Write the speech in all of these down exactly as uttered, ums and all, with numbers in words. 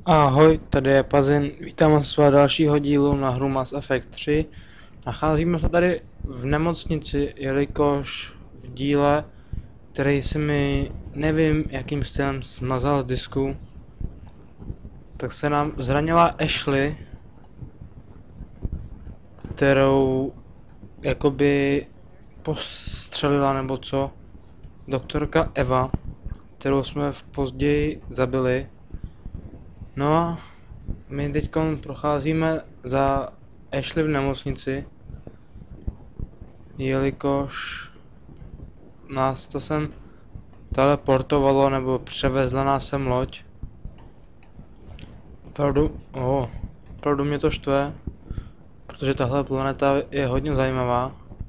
Ahoj, tady je Pazin, vítám vás u svého dalšího dílu na hru Mass Effect tři. Nacházíme se tady v nemocnici, jelikož v díle, který se mi nevím jakým stylem smazal z disku, tak se nám zranila Ashley, kterou jakoby postřelila nebo co, doktorka Eva, kterou jsme v později zabili. No a my teď procházíme za Ashley v nemocnici, jelikož nás to sem teleportovalo nebo převezla nás sem loď. Opravdu, oh, opravdu mě to štve, protože tahle planeta je hodně zajímavá.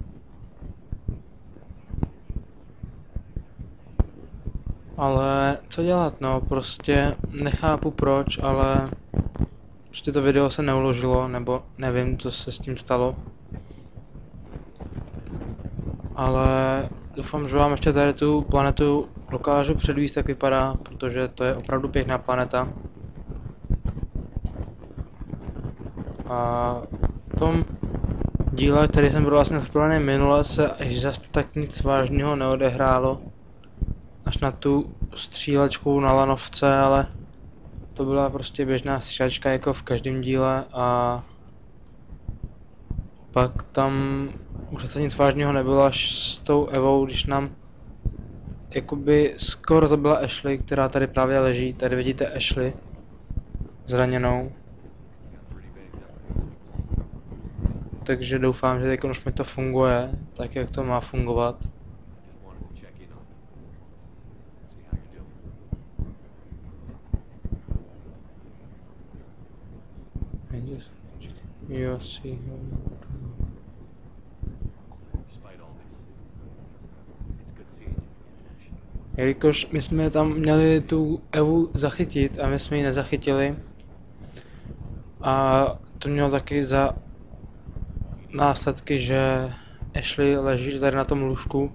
Ale co dělat, no, prostě nechápu proč, ale prostě to video se neuložilo, nebo nevím, co se s tím stalo. Ale doufám, že vám ještě tady tu planetu dokážu předvíst, jak vypadá, protože to je opravdu pěkná planeta. A v tom díle, který jsem byl vlastně vzpomínaný minule, se až zas tak nic vážného neodehrálo. Až na tu střílečku na lanovce, ale to byla prostě běžná střílečka jako v každém díle a pak tam už se nic vážného nebylo až s tou Evou, když nám jakoby skoro zabila Ashley, která tady právě leží. Tady vidíte Ashley zraněnou. Takže doufám, že teď už mi to funguje, tak jak to má fungovat. Jo, si. Jelikož my jsme tam měli tu Evu zachytit a my jsme ji nezachytili. A to mělo taky za následky, že Ashley leží tady na tom lůžku.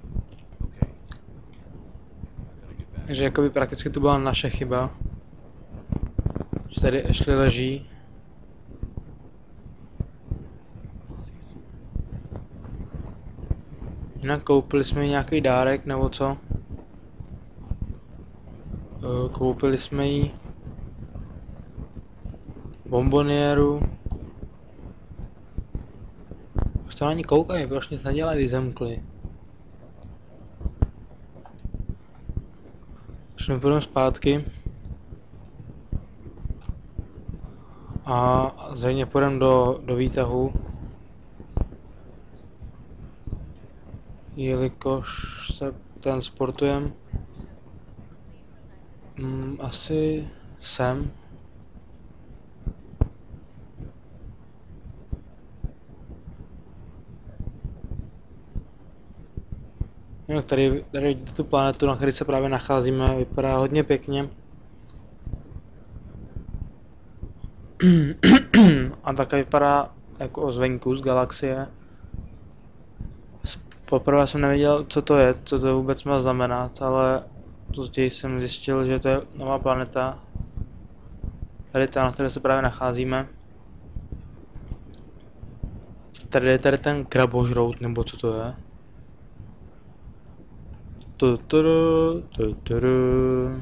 Takže jakoby prakticky to byla naše chyba. Že tady Ashley leží. Jinak koupili jsme jí nějaký dárek nebo co? Koupili jsme jí bombonieru. Už to ani koukají, proč nic nedělají, když zemkli. Už nepůjdeme zpátky. A zřejmě půjdeme do, do výtahu. Jelikož se transportujeme mm, asi sem. No, tady, tady vidíte tu planetu, na které se právě nacházíme, vypadá hodně pěkně. A také vypadá jako zvenku z galaxie. Poprvé jsem nevěděl, co to je, co to vůbec má znamenat, ale později jsem zjistil, že to je nová planeta. Tady ta, na které se právě nacházíme. Tady je tady ten krabožrout, nebo co to je. Tuturu, tuturu.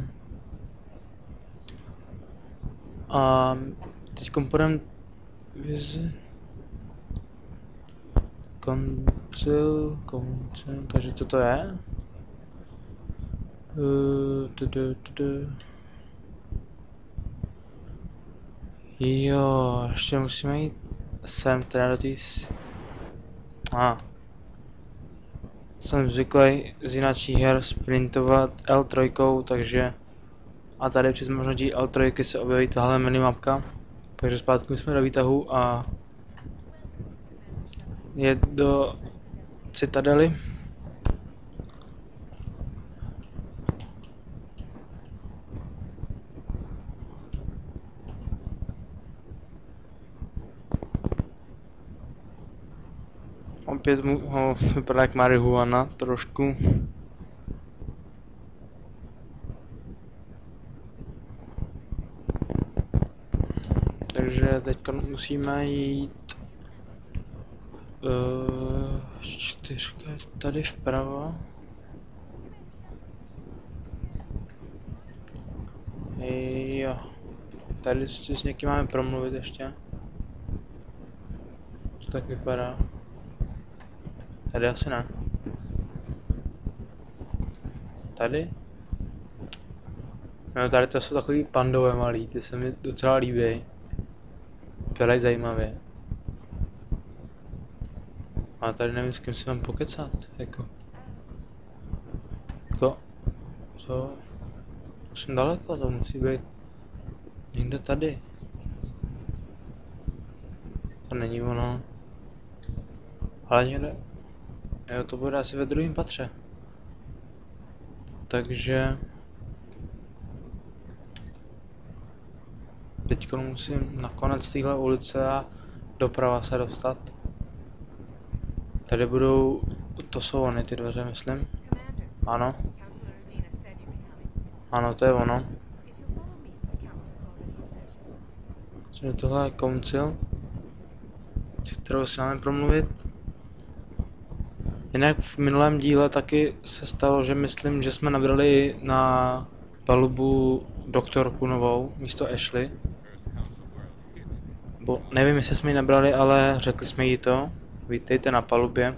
A teď půjdeme vizi. Koncil, koncil, takže co to je? Uh, tudu, tudu. Jo, ještě musíme jít sem teda do tý... A. Jsem zvyklý z jináčích her sprintovat L tři, takže... A tady přes možností L tři se objeví tahle minimapka. Takže zpátky jsme do výtahu a... Jet do Citadely. Opět mu ho vypadá jak marihuana trošku. Takže teď musíme jít uh, čtyřka tady vpravo. Jo. Tady si s někým máme promluvit ještě. Co tak vypadá? Tady asi ne. Tady? No tady to jsou takový pandové malý, ty se mi docela líbí. Vypadají zajímavě. A tady nevím, s kým si mám pokecat, jako. To... Co? Jsem daleko, to musí být někde tady. To není ono. Ale někde... Jo, to bude asi ve druhém patře. Takže... Teď musím na konec téhle ulice a doprava se dostat. Tady budou... To jsou ony ty dveře, myslím. Ano. Ano, to je ono. Cože tohle je council, s kterou si máme promluvit. Jinak v minulém díle taky se stalo, že myslím, že jsme nabrali na palubu doktorku novou místo Ashley. Bo nevím, jestli jsme ji nabrali, ale řekli jsme jí to. Vítejte na palubě.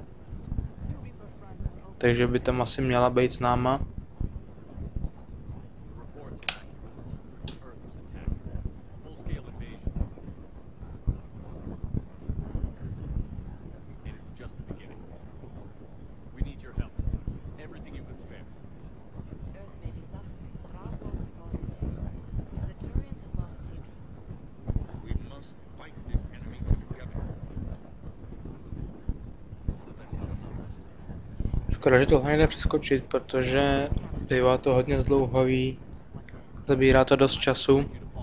Takže by tam asi měla být s náma. Škoda, že tohle nejde přeskočit, protože bývá to hodně zdlouhavý, zabírá to dost času.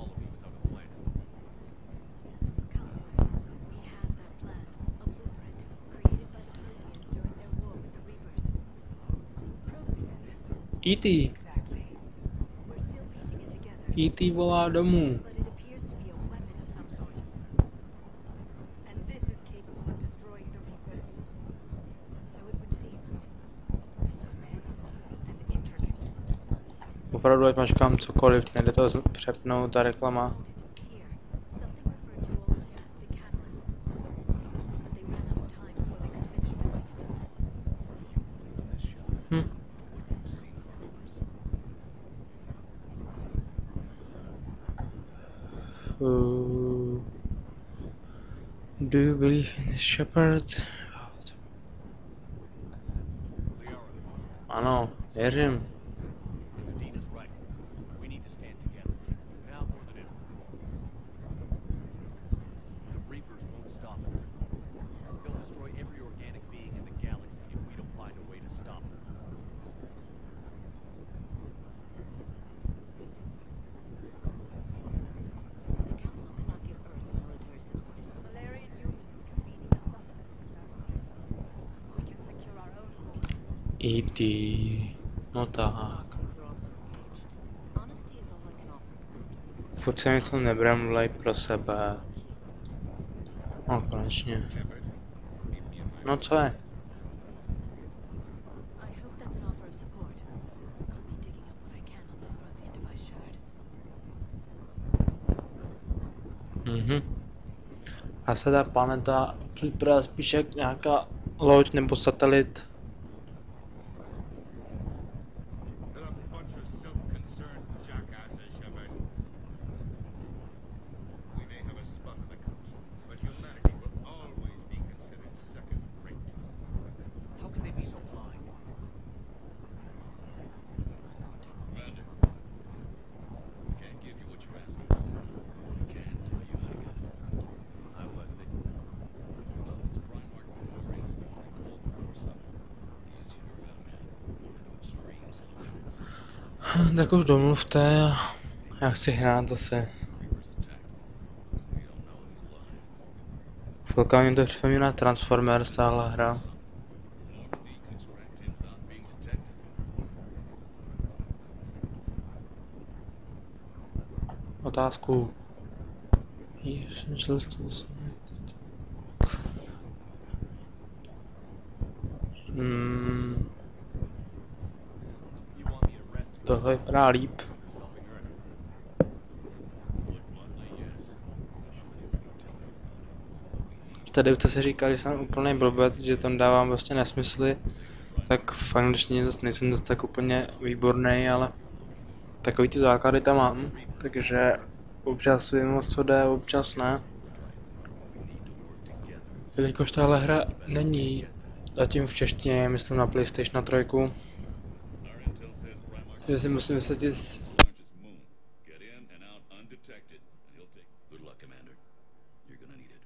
E T E T volá domů. Opravdu, ať mačkám cokoliv, nejde to přepnout, ta reklama. Hm. Uh, do you believe in this shepherd? Ano, věřím. E T No tak. Furt se něco nebramlej pro sebe. No konečně. No co je? Mhm. A se ta planeta vypadá spíš jak nějaká loď nebo satelit. Tak už domluvte a já chci hrát zase. Chvilka mě to připomíná Transformers, tahle hra. Otázku. Essential tools. Hmm, You want me to rescue tohle Thomas vypadá from líp. intruders helping Earth? Put bluntly, yes. I shouldn't even be telling you about it. But we need Tady your už si říkal, že jsem úplný blbec, že tam dávám prostě nesmysly, tak v angličtině zase nejsem zase tak úplně výborný, ale takový ty základy tam mám, takže občas vím, o co jde, občas ne. Jelikož tahle hra není zatím v češtině, myslím na PlayStation tři, takže si musím vysvětlit. Good luck, Commander. You're gonna need it.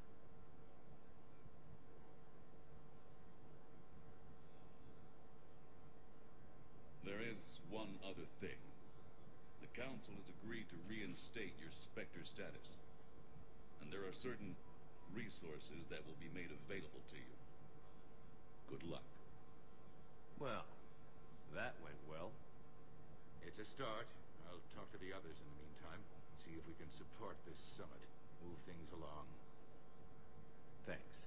There is one other thing. The Council has agreed to reinstate your Spectre status. And there are certain resources that will be made available to you. Good luck. Well, that went well. It's a start. I'll talk to the others in the meantime. See if we can support this summit. Move things along. Thanks.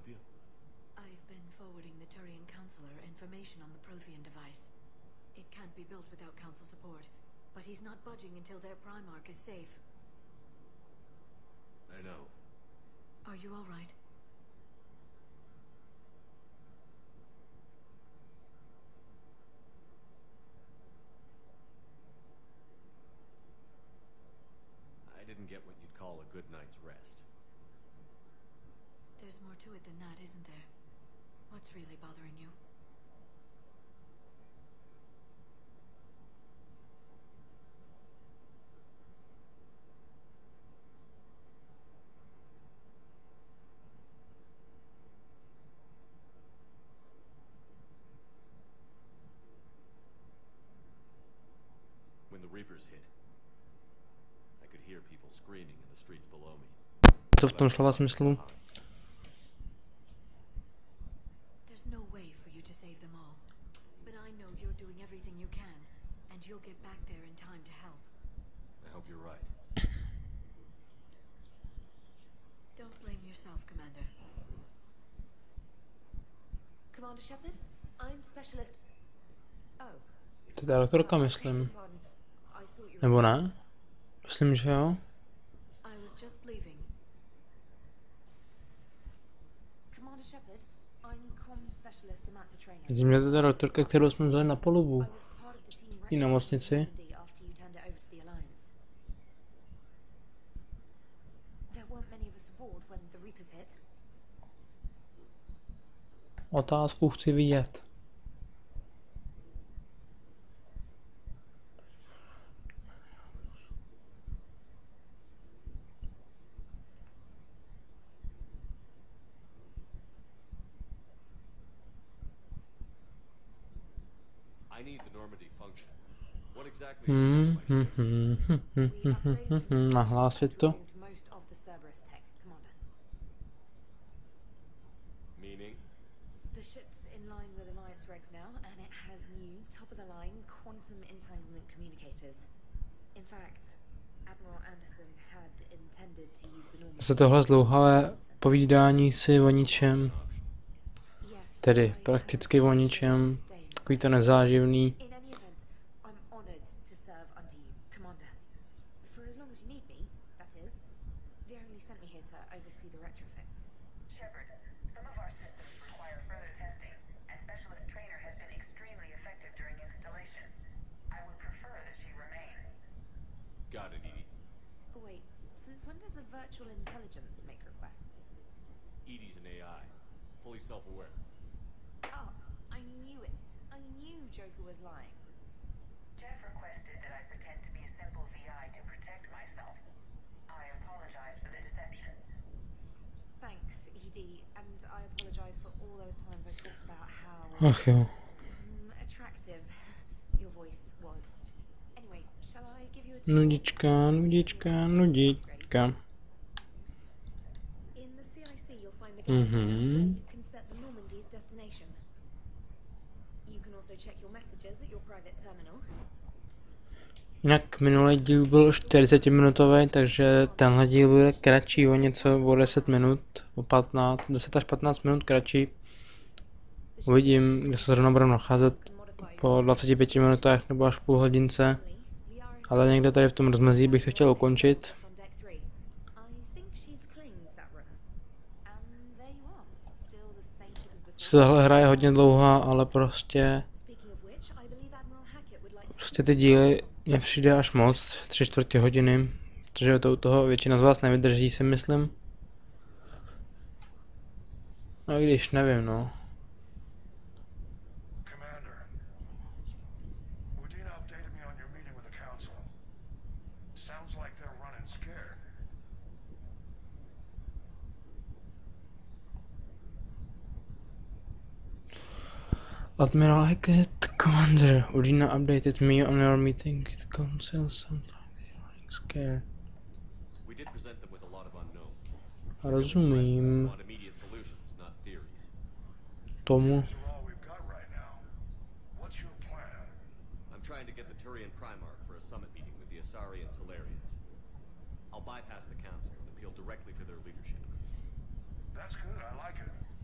help you? I've been forwarding the Turian Counselor information on the Prothean device. It can't be built without Council support, but he's not budging until their Primarch is safe. I know. Are you all right? I didn't get what you'd call a good night's rest. There's more to it than that, isn't there? What's really bothering you? When the Reapers hit, I could hear people screaming in the streets below me. Co v tom slova smyslu? There's no way for you to save them all. But I know you're doing everything you can, and you'll get back there in time to help. I hope you're right. Don't blame yourself, Commander. Commander Shepard, I'm Specialist... Oh. To je doktorka, myslím. Nebo ne? Myslím, že jo. I was just leaving. Commander Shepard, I'm Com Specialist Samantha Trainer. Vidím, že to je ta doktorka, kterou jsme vzali na polubu. V té nemocnici. Otázku chci vidět. I need the Normandy function. What exactly Hmm, is my hmm, shift? hmm, hmm, hmm, hmm, hmm, hmm. Nahlásit to. Most of the Cerberus tech, Commander. Meaning? The ship's in line with Alliance regs now, and it has new, top-of-the-line quantum entanglement communicators. In fact, Admiral Anderson had intended to use the normal... Se tohle zdlouhavé povídání si o ničem, tedy prakticky o ničem, takový to nezáživný. In any event, I'm honored to serve under you, Commander. For as long as you need me, that is. They only sent me here to oversee the retrofits. Shepard, some of our systems require further testing, and Specialist Trainer has been extremely effective during installation. I would prefer that she remain. Got it, Edie. Oh, wait, since when does a virtual intelligence make requests? Edie's an A I, fully self-aware. Oh, I knew it. I knew Joker was lying. Jeff requested that I pretend to be a simple V I to protect myself. I apologize for the deception. Thanks, Edie, and I apologize for all those times I talked about how Ach jo. mm, attractive your voice was. Anyway, shall I give you a tour? Nudička, nudička, nudička. In the C I C you'll find the guides Mhm. where you can set the Normandy's destination. You can also check your messages at your private terminal. Jinak minulý díl byl čtyřicetiminutový, takže tenhle díl bude kratší o něco, o deset minut, o patnáct, deset až patnáct minut kratší. Uvidím, kde se zrovna budeme nacházet po dvaceti pěti minutách nebo až půl hodince. Ale někde tady v tom rozmezí bych to chtěl ukončit. On deck three. I think she's claimed that room. And there you are. Still the same ship as before. Tahle hra je hodně dlouhá, ale prostě, Speaking of which, I believe Admiral Hackett would like to prostě ty díly mě přijde až moc, tři čtvrtě hodiny, protože to u toho většina z vás nevydrží, si myslím. No i když nevím, no. Commander, Udina updated me on your meeting with the Council. Sounds like they're running scared. Admiral Hackett, Commander, Udina updated me on your meeting with the Council, sometimes they're running scared. We did present them with a lot of unknowns. Rozumím Want immediate solutions, not theories. tomu. These are all we've got right now. What's your plan? I'm trying to get the Turian Primarch for a summit meeting with the Asari and Solarians. I'll bypass the Council and appeal directly to their leadership. That's good, I like it.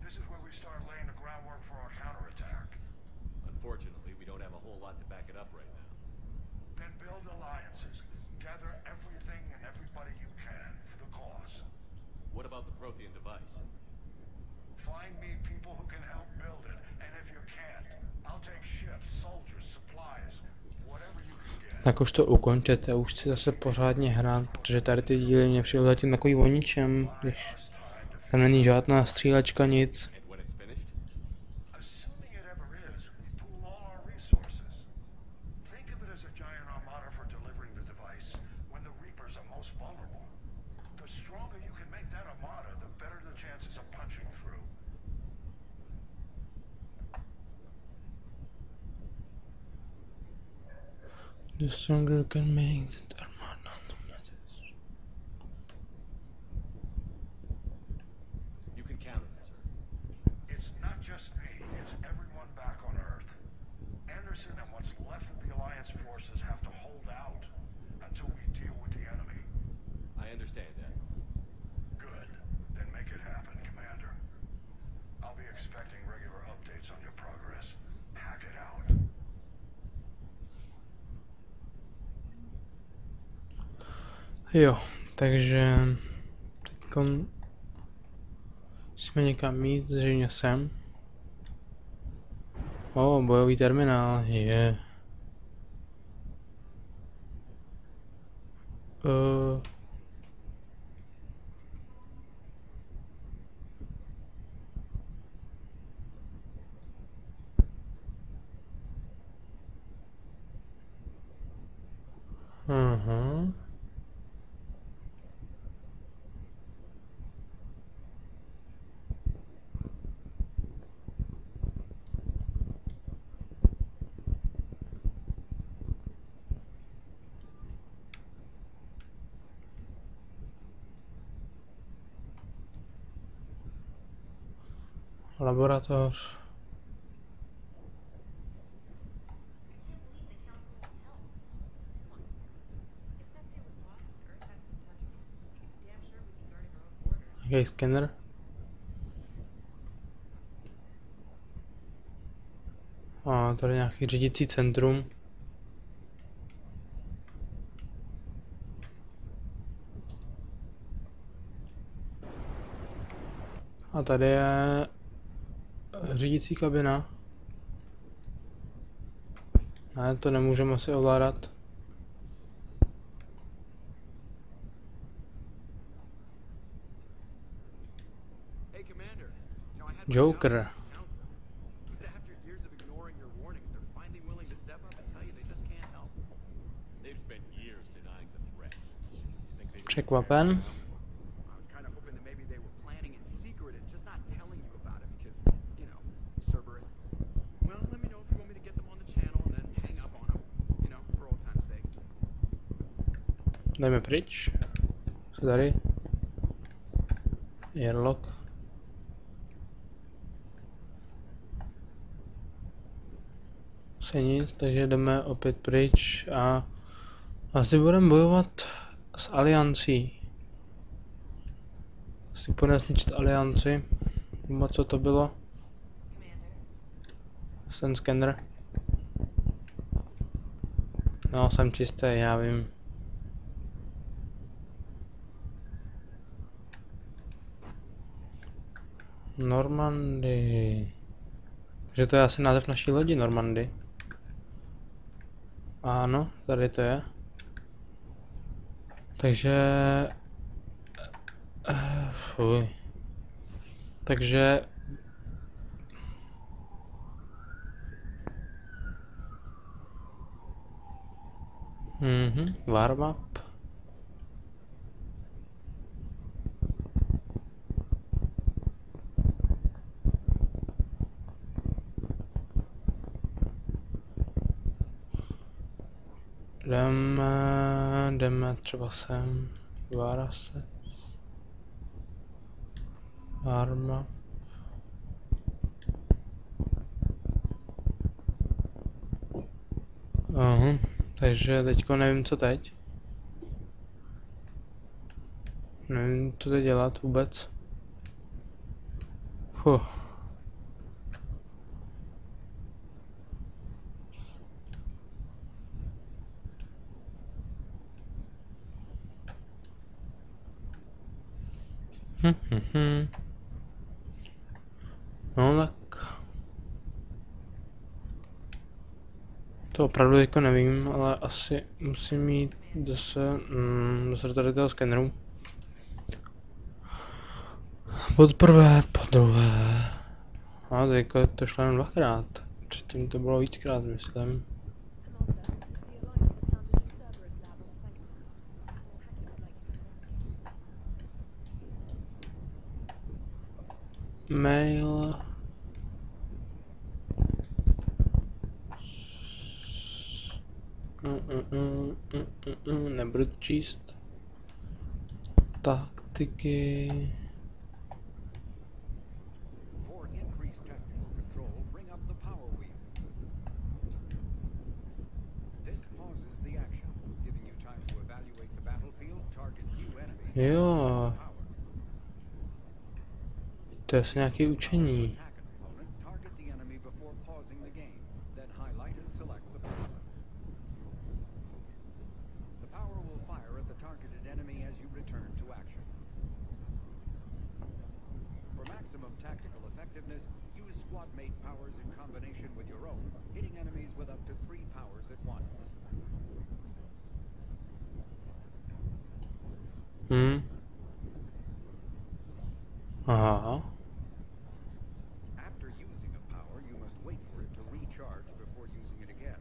This is where we start laying the groundwork for our counterattack. Unfortunately, we don't have a whole lot to back it up right now. Then build alliances. Gather everything and everybody you can for the cause. What about the Prothean device? Find me people who can help build it, and if you can't, I'll take ships, soldiers, supplies, whatever you can get. Tak už to ukončete, už chci zase pořádně hrát, protože tady ty díly mě přijde zatím takový o ničem, když tam není žádná střílečka, nic. And when it's finished? Assuming it ever is, we pool all our resources. Think of it as a giant armada for delivering the device when the Reapers are most vulnerable. The stronger you can make that armada, the better the chances of punching through. The stronger you can make the armada, the better. You can count on it, sir. It's not just me, it's everyone back on Earth. Anderson and what's left of the Alliance forces have to hold out until we deal with the enemy. I understand that. Good. Then make it happen, Commander. I'll be expecting regular updates on your progress. Hack it out. Jo, takže teďkon jsme někam mít, zřejmě sem. O, bojový terminál, je. Uh. Aha. Laboratoř. Jaký skener? A tady nějaký řídící centrum. A tady je řídící kabina. Ne, to nemůžeme si ovládat. Joker. Překvapen. Jdeme pryč. Co tady? Airlock. Se nic, takže jdeme opět pryč a asi budeme bojovat s Aliancí. Asi půjdeme zničit Alianci. Nebo co to bylo? Ten skener. No, jsem čistý, já vím. Normandy. Takže to je asi název naší lodi, Normandy. Ano, tady to je. Takže... Uh, fuj. Takže... Mhm, warm-up. Jdeme, jdeme třeba sem, vára se, arma. Aha, takže teďko nevím co teď. Nevím co teď dělat vůbec. Fuh. Hm, hm, hm. No tak. To opravdu jako nevím, ale asi musím mít zase, mm, zase tady toho skeneru. Pod prvé, po druhé. A teďka to šlo jen dvakrát. Předtím to bylo víckrát, myslím. Mail. Mm, mm, mm, mm, mm, mm, nebudu to číst. Taktiky. For increased technical control, bring up the power wheel. This pauses the action, giving you time to evaluate the battlefield, target new enemies. Jo. To je asi nějaké učení. Target the enemy before pausing the game, then highlight and select the power. The power will fire at the targeted enemy as you return to action. For maximum tactical effectiveness, use squad-mate powers in combination with your own, hitting enemies with up to three powers at once. Hmm. Aha. After using a power, you must wait for it to recharge before using it again.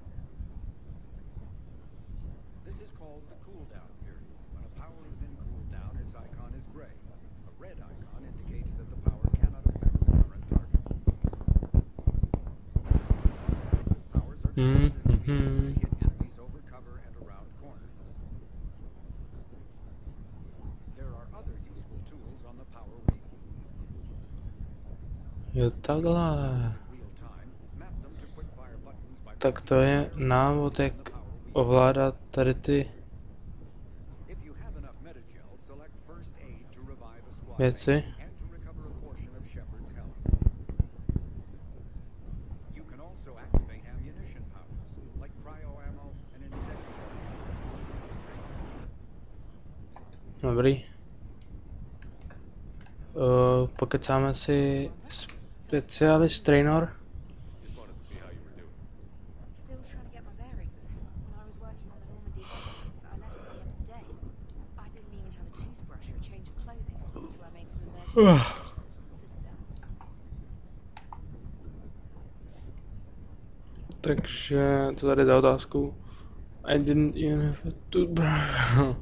This is called the cooldown period. When a power is in cooldown, its icon is gray. A red icon indicates that the power cannot affect the current target. Some offensive powers are Hmm. considered to be able Hmm. to hit enemies over cover and around corners. There are other useful tools on the power wheel. Jo, takhle. Real time, map them to quick fire buttons by Tak to je návod, jak ovládat tady ty If you have enough metagel, select first aid to revive a squad věci. and to recover a portion of Shepard's health. You can also activate ammunition powers, like cryo ammo and incendiary ammo. Dobrý. Uh, pokecáme si specialist trainer. Just wanted to see how you were doing. Still trying to get my bearings. When I was working on the Normandy submarines, I left at the end of the day. I didn't even have a toothbrush or a change of clothing until I made some emergency purchases in the system. Takže to tady za otázku. I didn't even have a toothbrush.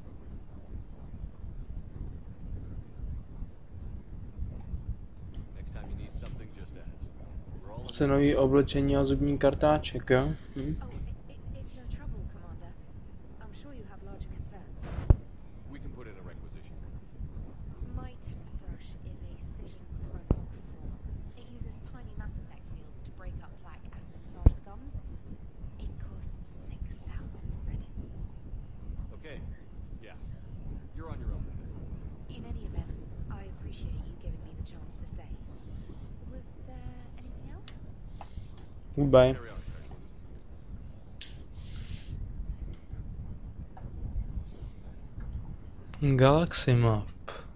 Next time you need something, just ask. We're all in this Cenový oblečení a zubní kartáček, jo? Hm? Oh, it, it, it's no trouble, Commander. I'm sure you have larger concerns. We can put in a requisition. My toothbrush is a Cision Prologue four. It uses tiny Mass Effect fields to break up plaque and massage the gums. It costs six thousand credits. Okay. Yeah. You're on your own. In any event, I appreciate you giving me the chance to stay. Was there anything else? Goodbye. Carry on, specialist. Galaxy map.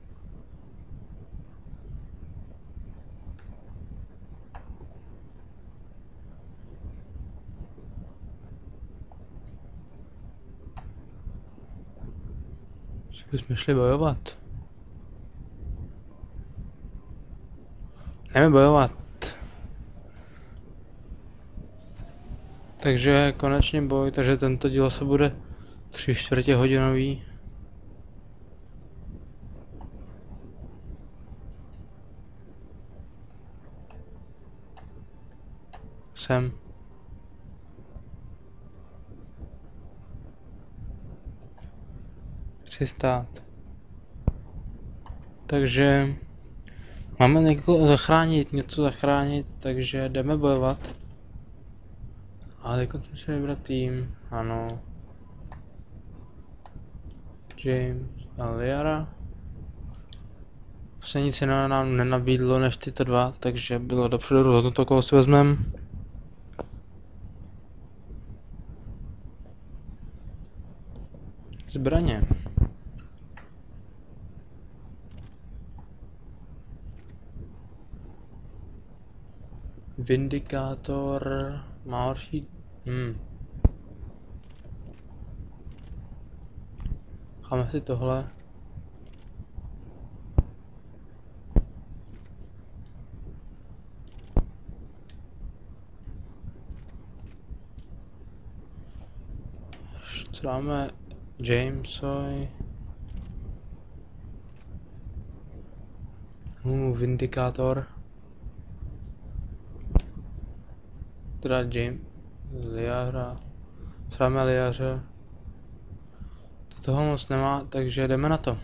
Že bychom šli bojovat. Jdeme bojovat. Takže konečně boj, takže tento díl se bude tři čtvrtě hodinový. Sem. Přistát. Takže máme někoho zachránit, něco zachránit, takže jdeme bojovat. A teď musíme vybrat tým, ano. James a Liara. Se nic jiného nám nenabídlo než tyto dva, takže bylo dopředu rozhodnuto, koho si vezmeme. Zbraně. Vindikátor má horší... Hmm. Cháme si tohle. Co dáme Jamesovi? Uh, Vindikátor. Teda James, Liara, sráme Liaře. Toho moc nemá, takže jdeme na to.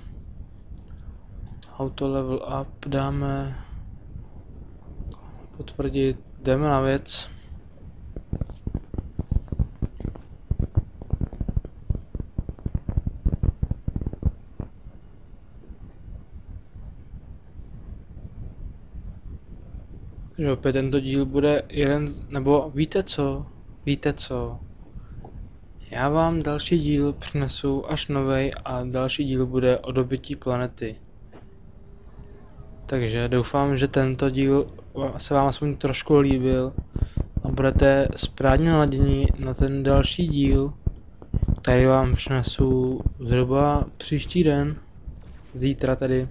Auto level up dáme. Potvrdit, jdeme na věc. Takže opět tento díl bude jeden, nebo víte co, víte co, já vám další díl přinesu až novej a další díl bude o dobytí planety. Takže doufám, že tento díl se vám aspoň trošku líbil a budete správně naladěni na ten další díl, který vám přinesu zhruba příští den, zítra tedy.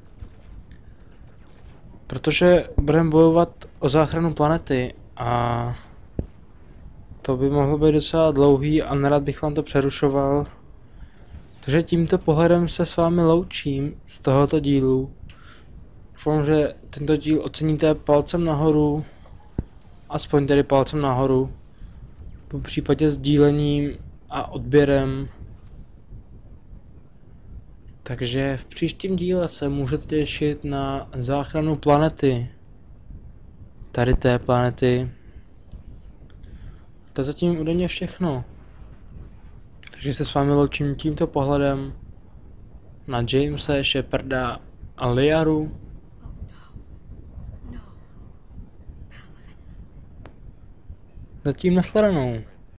Protože budeme bojovat o záchranu planety a to by mohlo být docela dlouhý a nerad bych vám to přerušoval. Takže tímto pohledem se s vámi loučím z tohoto dílu. Doufám, že tento díl oceníte palcem nahoru, aspoň tedy palcem nahoru, po případě sdílením a odběrem. Takže v příštím díle se můžete těšit na záchranu planety. Tady té planety. To zatím ode mě všechno. Takže se s vámi loučím tímto pohledem na Jamese, Sheparda a Liaru. Zatím nashledanou.